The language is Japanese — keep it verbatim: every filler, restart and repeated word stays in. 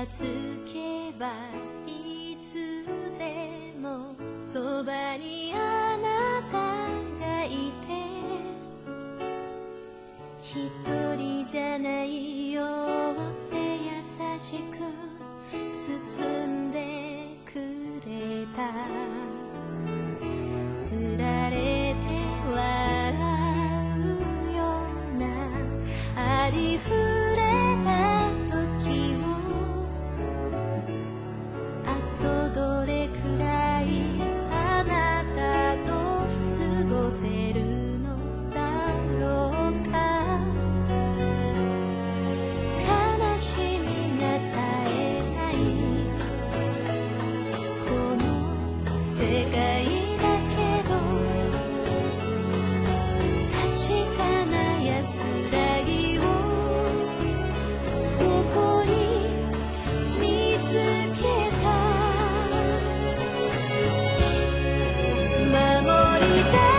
つけばいつでもそばにあなたがいて、一人じゃないよって優しく包んでくれた。つられて笑うようなありふれた時を、あとどれくらいあなたと過ごせるのだろうか。悲しみが絶えないこの世界だけど、確かな安らぎをここに見つけた。守りたい